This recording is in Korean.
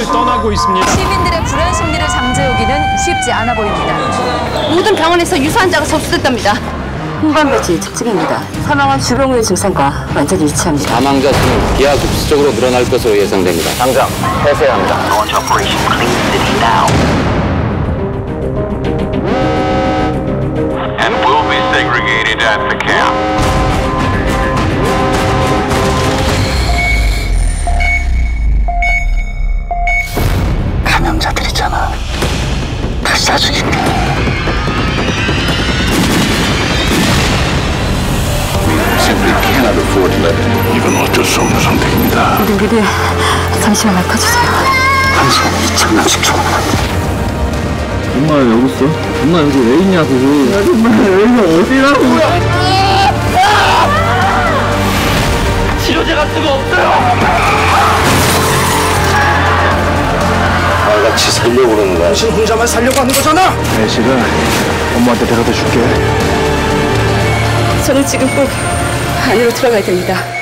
세계를 떠나고 있습니다. 시민들의 불안 심리를 잠재우기는 쉽지 않아 보입니다. 모든 병원에서 유사환자가 접수됐답니다. 홍반배치 특징입니다. 사망은 주병후의 증상과 완전히 일치합니다. 사망자 수는 기하급수적으로 늘어날 것으로 예상됩니다. 당장 폐쇄해야 합니다. Launch operation clean city now. And will be segregated at the camp. 감염자들이잖아. 다시 다 죽일게. Simply cannot afford to let it. 이건 어쩔 수 없는 선택입니다. 우리 잠시만 놔둬주세요. 한 시간에 2,000명씩 죽어나갑니다. 엄마 왜 여기 있어? 엄마 여기 왜 있냐고. 정말 여기가 어디라고. 치료제가 쓰고 없어요. 같이 살려고 그러는 거야. 당신 혼자만 살려고 하는 거잖아. 내 실은 엄마한테 데려다 줄게. 저는 지금 꼭 안으로 들어가야 됩니다.